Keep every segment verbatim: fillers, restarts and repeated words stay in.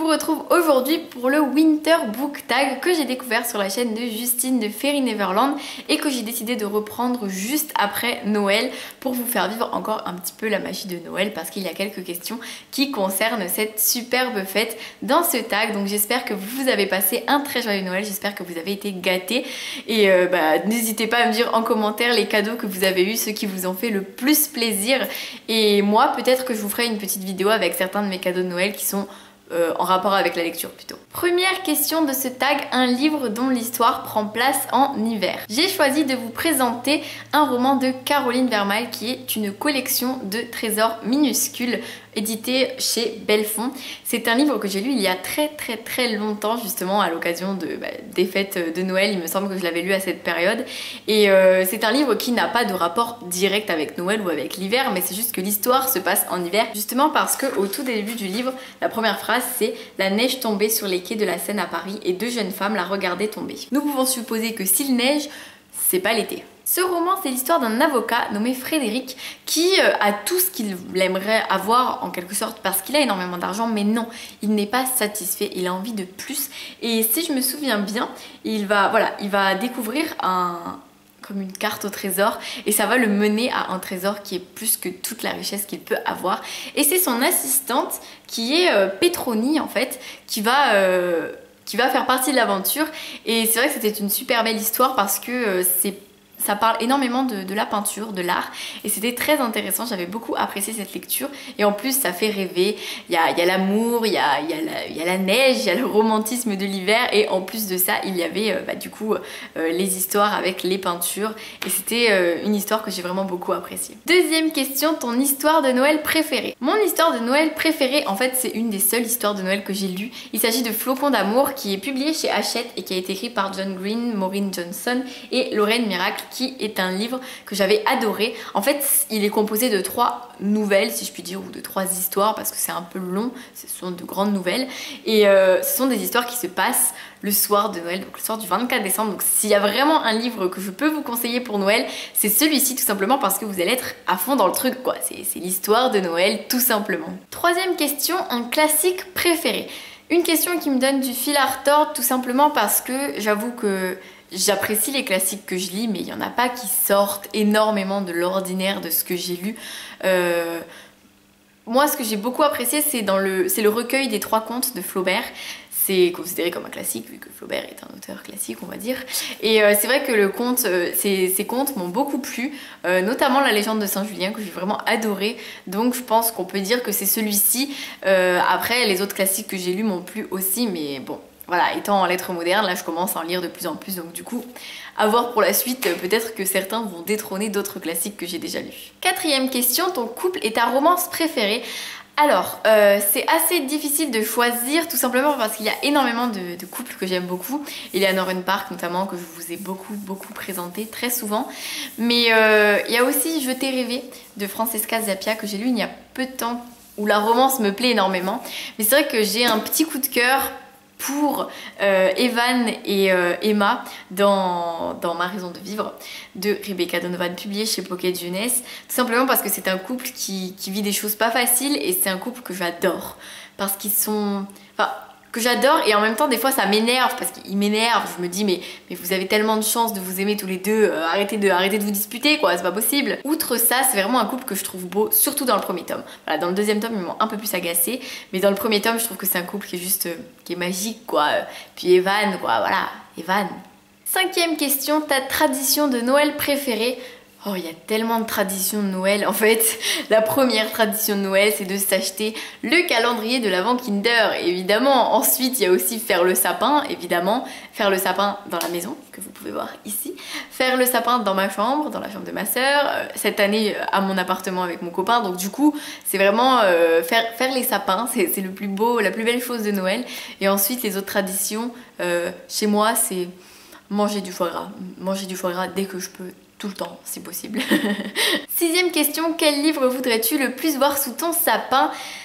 vous retrouve aujourd'hui pour le Winter Book Tag que j'ai découvert sur la chaîne de Justine de Fairy Neverland et que j'ai décidé de reprendre juste après Noël pour vous faire vivre encore un petit peu la magie de Noël parce qu'il y a quelques questions qui concernent cette superbe fête dans ce tag. Donc j'espère que vous avez passé un très joyeux Noël, j'espère que vous avez été gâtés et euh, bah, n'hésitez pas à me dire en commentaire les cadeaux que vous avez eu, ceux qui vous ont fait le plus plaisir, et moi peut-être que je vous ferai une petite vidéo avec certains de mes cadeaux de Noël qui sont Euh, en rapport avec la lecture plutôt. Première question de ce tag, un livre dont l'histoire prend place en hiver. J'ai choisi de vous présenter un roman de Caroline Vermael qui est une collection de trésors minuscules édité chez Belfond. C'est un livre que j'ai lu il y a très très très longtemps, justement à l'occasion de, bah, des fêtes de Noël. Il me semble que je l'avais lu à cette période et euh, c'est un livre qui n'a pas de rapport direct avec Noël ou avec l'hiver, mais c'est juste que l'histoire se passe en hiver, justement parce que au tout début du livre, la première phrase c'est « La neige tombait sur les quais de la Seine à Paris et deux jeunes femmes la regardaient tomber ». Nous pouvons supposer que s'il neige, c'est pas l'été. Ce roman, c'est l'histoire d'un avocat nommé Frédéric qui euh, a tout ce qu'il aimerait avoir en quelque sorte parce qu'il a énormément d'argent, mais non, il n'est pas satisfait, il a envie de plus. Et si je me souviens bien, il va, voilà, il va découvrir un... comme une carte au trésor et ça va le mener à un trésor qui est plus que toute la richesse qu'il peut avoir. Et c'est son assistante qui est euh, Pétronie en fait, qui va... Euh, qui va faire partie de l'aventure. Et c'est vrai que c'était une super belle histoire parce que euh, c'est ça parle énormément de, de la peinture, de l'art, et c'était très intéressant, j'avais beaucoup apprécié cette lecture, et en plus ça fait rêver, il y a, il y a l'amour, il y a, il y a la, il y a la neige, il y a le romantisme de l'hiver, et en plus de ça il y avait euh, bah, du coup euh, les histoires avec les peintures, et c'était euh, une histoire que j'ai vraiment beaucoup appréciée. Deuxième question, ton histoire de Noël préférée. Mon histoire de Noël préférée, en fait c'est une des seules histoires de Noël que j'ai lues, il s'agit de Flocons d'amour qui est publié chez Hachette et qui a été écrit par John Green, Maureen Johnson et Lorraine Miracle, qui est un livre que j'avais adoré. En fait, il est composé de trois nouvelles, si je puis dire, ou de trois histoires, parce que c'est un peu long, ce sont de grandes nouvelles. Et euh, ce sont des histoires qui se passent le soir de Noël, donc le soir du vingt-quatre décembre. Donc s'il y a vraiment un livre que je peux vous conseiller pour Noël, c'est celui-ci, tout simplement parce que vous allez être à fond dans le truc, quoi. C'est l'histoire de Noël, tout simplement. Troisième question, un classique préféré. Une question qui me donne du fil à retordre, tout simplement parce que j'avoue que j'apprécie les classiques que je lis, mais il n'y en a pas qui sortent énormément de l'ordinaire de ce que j'ai lu. Euh, moi, ce que j'ai beaucoup apprécié, c'est le, le recueil des trois contes de Flaubert. C'est considéré comme un classique, vu que Flaubert est un auteur classique, on va dire. Et euh, c'est vrai que le conte, euh, ces, ces contes m'ont beaucoup plu, euh, notamment La légende de Saint-Julien, que j'ai vraiment adoré. Donc je pense qu'on peut dire que c'est celui-ci. Euh, après, les autres classiques que j'ai lus m'ont plu aussi, mais bon... Voilà, étant en lettres modernes, là je commence à en lire de plus en plus, donc du coup, à voir pour la suite, peut-être que certains vont détrôner d'autres classiques que j'ai déjà lus. Quatrième question, ton couple est ta romance préférée? Alors, euh, c'est assez difficile de choisir, tout simplement parce qu'il y a énormément de, de couples que j'aime beaucoup. Il y a Northern Park notamment, que je vous ai beaucoup beaucoup présenté très souvent. Mais euh, il y a aussi Je t'ai rêvé de Francesca Zappia que j'ai lu il y a peu de temps, où la romance me plaît énormément. Mais c'est vrai que j'ai un petit coup de cœur pour euh, Evan et euh, Emma dans, dans Ma raison de vivre de Rebecca Donovan, publié chez Pocket Jeunesse, tout simplement parce que c'est un couple qui, qui vit des choses pas faciles et c'est un couple que j'adore parce qu'ils sont... Enfin, que j'adore et en même temps des fois ça m'énerve parce qu'ils m'énervent, je me dis mais, mais vous avez tellement de chance de vous aimer tous les deux, euh, arrêtez, de, arrêtez de vous disputer quoi, c'est pas possible. Outre ça, c'est vraiment un couple que je trouve beau, surtout dans le premier tome. Voilà, dans le deuxième tome ils m'ont un peu plus agacée, mais dans le premier tome je trouve que c'est un couple qui est juste, euh, qui est magique quoi. Puis Evan quoi, voilà, Evan. Cinquième question, ta tradition de Noël préférée? Oh, il y a tellement de traditions de Noël. En fait, la première tradition de Noël, c'est de s'acheter le calendrier de l'Avent Kinder, évidemment. Ensuite, il y a aussi faire le sapin, évidemment. Faire le sapin dans la maison, que vous pouvez voir ici. Faire le sapin dans ma chambre, dans la chambre de ma sœur. Euh, cette année, à mon appartement avec mon copain. Donc du coup, c'est vraiment euh, faire, faire les sapins. C'est le plus beau, la plus belle chose de Noël. Et ensuite, les autres traditions, euh, chez moi, c'est manger du foie gras. Manger du foie gras dès que je peux. Tout le temps, si possible. Sixième question, quel livre voudrais-tu le plus voir sous ton sapin?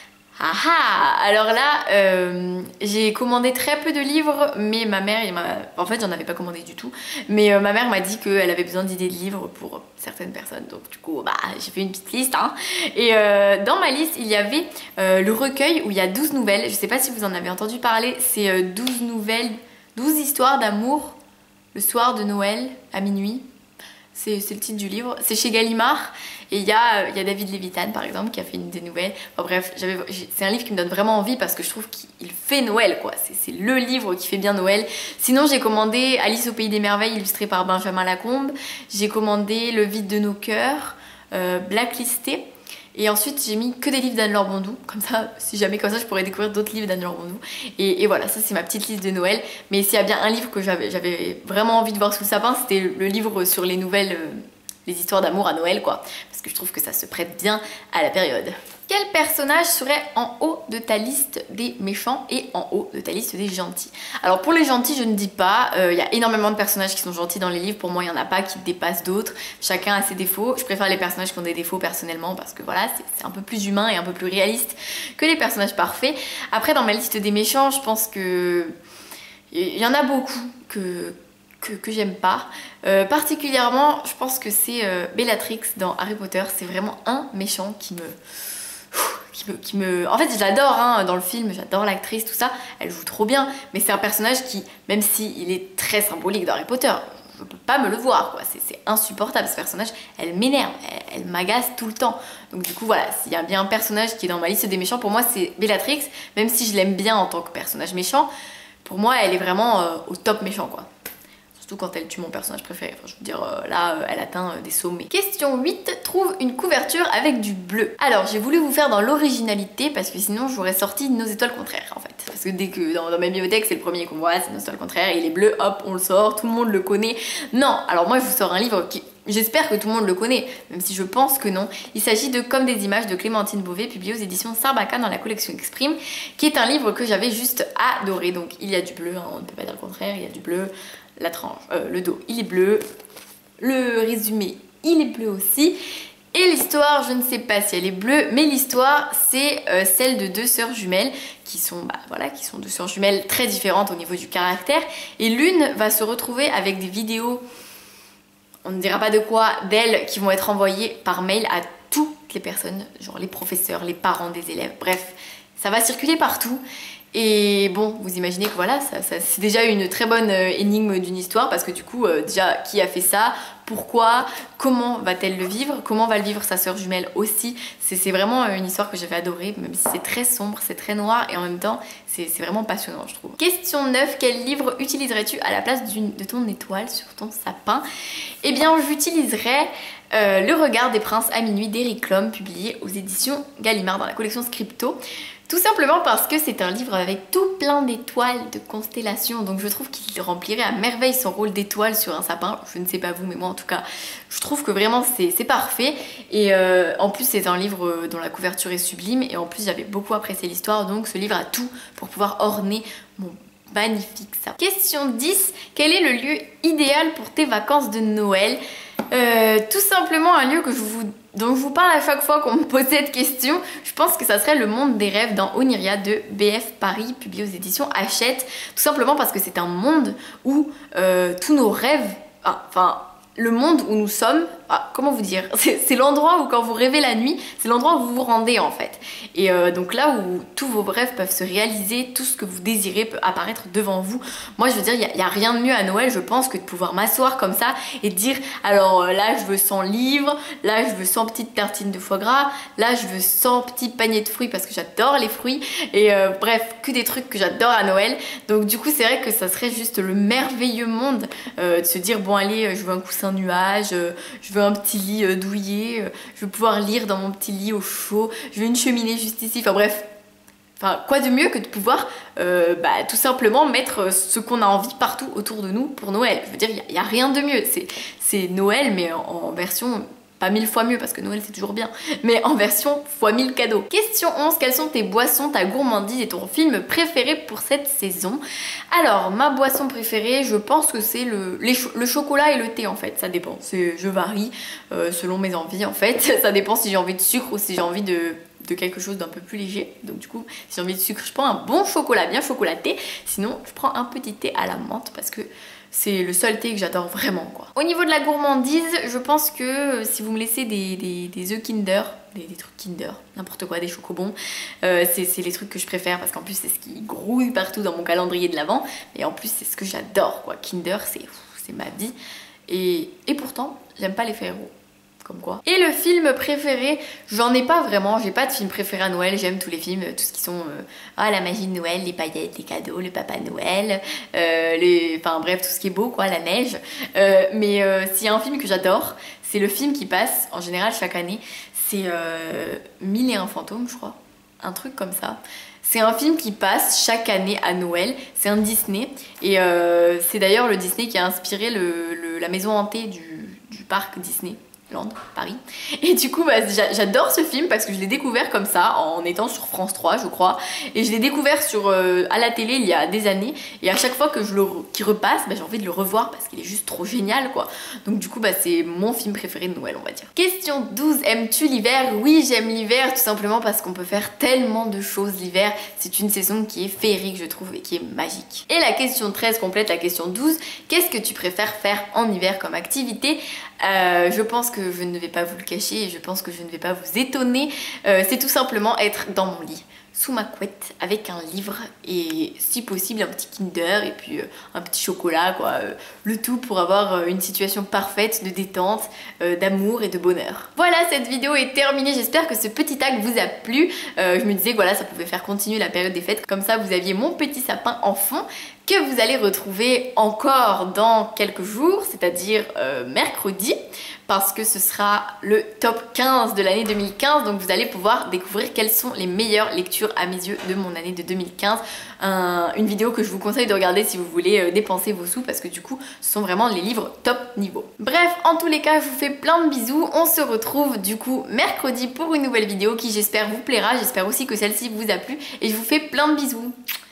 Ah ah. Alors là, euh, j'ai commandé très peu de livres, mais ma mère, il m'a... en fait j'en avais pas commandé du tout, mais euh, ma mère m'a dit qu'elle avait besoin d'idées de livres pour certaines personnes, donc du coup bah, j'ai fait une petite liste, hein. Et euh, dans ma liste il y avait euh, le recueil où il y a douze nouvelles, je sais pas si vous en avez entendu parler, c'est euh, douze nouvelles, douze histoires d'amour le soir de Noël à minuit. C'est le titre du livre, c'est chez Gallimard et il y, a, il y a David Levitan par exemple qui a fait une des nouvelles. Enfin bref, c'est un livre qui me donne vraiment envie parce que je trouve qu'il fait Noël quoi, c'est le livre qui fait bien Noël. Sinon j'ai commandé Alice au pays des merveilles illustré par Benjamin Lacombe, j'ai commandé Le vide de nos cœurs, euh, Blacklisté. Et ensuite j'ai mis que des livres d'Anne-Laure Bondou, comme ça, si jamais comme ça je pourrais découvrir d'autres livres d'Anne-Laure Bondou. Et, et voilà, ça c'est ma petite liste de Noël. Mais s'il y a bien un livre que j'avais vraiment envie de voir sous le sapin, c'était le livre sur les nouvelles, euh, les histoires d'amour à Noël quoi. Parce que je trouve que ça se prête bien à la période. Quel personnage serait en haut de ta liste des méchants et en haut de ta liste des gentils? Alors pour les gentils je ne dis pas, il euh, y a énormément de personnages qui sont gentils dans les livres, pour moi il n'y en a pas qui dépassent d'autres, chacun a ses défauts, je préfère les personnages qui ont des défauts personnellement parce que voilà c'est un peu plus humain et un peu plus réaliste que les personnages parfaits. Après dans ma liste des méchants je pense que il y en a beaucoup que... que, que j'aime pas. Euh, particulièrement, je pense que c'est euh, Bellatrix dans Harry Potter. C'est vraiment un méchant qui me... Qui me, qui me... En fait, j'adore hein, dans le film, j'adore l'actrice, tout ça. Elle joue trop bien. Mais c'est un personnage qui, même s'il est très symbolique dans Harry Potter, je peux pas me le voir, quoi. C'est insupportable, ce personnage. Elle m'énerve, elle, elle m'agace tout le temps. Donc du coup, voilà, s'il y a bien un personnage qui est dans ma liste des méchants, pour moi, c'est Bellatrix. Même si je l'aime bien en tant que personnage méchant, pour moi, elle est vraiment euh, au top méchant, quoi. Surtout quand elle tue mon personnage préféré. Enfin, je veux dire, euh, là, euh, elle atteint euh, des sommets. Question huit. Trouve une couverture avec du bleu. Alors, j'ai voulu vous faire dans l'originalité parce que sinon, j'aurais sorti Nos étoiles contraires, en fait. Parce que dès que dans, dans ma bibliothèque, c'est le premier qu'on voit, c'est Nos étoiles contraires. Il est bleu, hop, on le sort, tout le monde le connaît. Non, alors moi, je vous sors un livre qui... J'espère que tout le monde le connaît, même si je pense que non. Il s'agit de Comme des images de Clémentine Beauvais, publié aux éditions Sarbacane dans la collection Exprime, qui est un livre que j'avais juste adoré. Donc, il y a du bleu, hein, on ne peut pas dire le contraire, il y a du bleu. La tranche, euh, le dos il est bleu, le résumé il est bleu aussi, et l'histoire je ne sais pas si elle est bleue, mais l'histoire c'est euh, celle de deux sœurs jumelles qui sont, bah, voilà, qui sont deux sœurs jumelles très différentes au niveau du caractère, et l'une va se retrouver avec des vidéos, on ne dira pas de quoi, d'elles qui vont être envoyées par mail à toutes les personnes, genre les professeurs, les parents des élèves, bref, ça va circuler partout. Et bon, vous imaginez que voilà, ça, ça, c'est déjà une très bonne euh, énigme d'une histoire parce que du coup, euh, déjà, qui a fait ça? Pourquoi? Comment va-t-elle le vivre? Comment va le vivre sa sœur jumelle aussi? C'est vraiment une histoire que j'avais adorée, même si c'est très sombre, c'est très noir et en même temps, c'est vraiment passionnant, je trouve. Question neuf. Quel livre utiliserais-tu à la place de ton étoile sur ton sapin? Eh bien, j'utiliserais euh, Le regard des princes à minuit d'Eric Lhomme, publié aux éditions Gallimard dans la collection Scripto. Tout simplement parce que c'est un livre avec tout plein d'étoiles, de constellations, donc je trouve qu'il remplirait à merveille son rôle d'étoile sur un sapin. Je ne sais pas vous, mais moi en tout cas, je trouve que vraiment c'est parfait. Et euh, en plus c'est un livre dont la couverture est sublime, et en plus j'avais beaucoup apprécié l'histoire, donc ce livre a tout pour pouvoir orner mon magnifique sapin. Question dix. Quel est le lieu idéal pour tes vacances de Noël? Euh, tout simplement un lieu que je vous, dont je vous parle à chaque fois qu'on me pose cette question. Je pense que ça serait Le monde des rêves dans Oniria de B F Paris, publié aux éditions Hachette. Tout simplement parce que c'est un monde où euh, tous nos rêves, ah, enfin le monde où nous sommes, ah, comment vous dire, c'est l'endroit où quand vous rêvez la nuit, c'est l'endroit où vous vous rendez en fait. Et euh, donc là où tous vos rêves peuvent se réaliser, tout ce que vous désirez peut apparaître devant vous. Moi je veux dire, il n'y a, a rien de mieux à Noël, je pense, que de pouvoir m'asseoir comme ça et dire, alors euh, là je veux cent livres, là je veux cent petites tartines de foie gras, là je veux cent petits paniers de fruits parce que j'adore les fruits, et euh, bref, que des trucs que j'adore à Noël. Donc du coup c'est vrai que ça serait juste le merveilleux monde euh, de se dire, bon allez, je veux un coussin nuage, euh, je veux un petit lit euh, douillet, euh, je veux pouvoir lire dans mon petit lit au chaud, je veux une cheminée juste ici, enfin bref, enfin quoi de mieux que de pouvoir euh, bah, tout simplement mettre ce qu'on a envie partout autour de nous pour Noël. Je veux dire, il n'y a, a rien de mieux, c'est Noël mais en, en version pas mille fois mieux parce que Noël c'est toujours bien, mais en version fois mille cadeaux. Question onze, quelles sont tes boissons, ta gourmandise et ton film préféré pour cette saison? Alors, ma boisson préférée, je pense que c'est le, les cho le chocolat et le thé en fait, ça dépend, je varie euh, selon mes envies en fait, ça dépend si j'ai envie de sucre ou si j'ai envie de... de quelque chose d'un peu plus léger. Donc du coup, si j'ai envie de sucre, je prends un bon chocolat bien chocolaté. Sinon, je prends un petit thé à la menthe parce que c'est le seul thé que j'adore vraiment quoi. Au niveau de la gourmandise, je pense que si vous me laissez des, des, des œufs Kinder, des, des trucs Kinder, n'importe quoi, des chocobons, euh, c'est les trucs que je préfère parce qu'en plus c'est ce qui grouille partout dans mon calendrier de l'Avent. Et en plus c'est ce que j'adore quoi. Kinder, c'est ma vie. Et, et pourtant, j'aime pas les Ferrero. Comme quoi. Et le film préféré, j'en ai pas vraiment, j'ai pas de film préféré à Noël, j'aime tous les films, tout ce qui sont euh, ah, la magie de Noël, les paillettes, les cadeaux, le papa Noël, euh, les... enfin bref, tout ce qui est beau quoi, la neige. Euh, mais euh, s'il y a un film que j'adore, c'est le film qui passe en général chaque année, c'est euh, Mille et un fantômes je crois, un truc comme ça. C'est un film qui passe chaque année à Noël, c'est un Disney et euh, c'est d'ailleurs le Disney qui a inspiré le, le, la maison hantée du, du parc Disney. Paris. Et du coup, bah, j'adore ce film parce que je l'ai découvert comme ça en étant sur France trois, je crois. Et je l'ai découvert sur, euh, à la télé il y a des années. Et à chaque fois que je le qu'il repasse, bah, j'ai envie de le revoir parce qu'il est juste trop génial, quoi. Donc du coup, bah, c'est mon film préféré de Noël, on va dire. Question douze. Aimes-tu l'hiver? Oui, j'aime l'hiver tout simplement parce qu'on peut faire tellement de choses l'hiver. C'est une saison qui est féerique, je trouve, et qui est magique. Et la question treize complète la question douze. Qu'est-ce que tu préfères faire en hiver comme activité? euh, Je pense que je ne vais pas vous le cacher et je pense que je ne vais pas vous étonner. Euh, c'est tout simplement être dans mon lit, sous ma couette, avec un livre et si possible un petit Kinder et puis euh, un petit chocolat quoi. Euh, le tout pour avoir euh, une situation parfaite de détente, euh, d'amour et de bonheur. Voilà, cette vidéo est terminée. J'espère que ce petit tag vous a plu. Euh, je me disais que voilà, ça pouvait faire continuer la période des fêtes. Comme ça, vous aviez mon petit sapin en fond que vous allez retrouver encore dans quelques jours, c'est-à-dire euh, mercredi, parce que ce sera le top quinze de l'année deux mille quinze, donc vous allez pouvoir découvrir quelles sont les meilleures lectures à mes yeux de mon année de deux mille quinze. Un, une vidéo que je vous conseille de regarder si vous voulez euh, dépenser vos sous, parce que du coup ce sont vraiment les livres top niveau. Bref, en tous les cas, je vous fais plein de bisous, on se retrouve du coup mercredi pour une nouvelle vidéo qui j'espère vous plaira, j'espère aussi que celle-ci vous a plu, et je vous fais plein de bisous.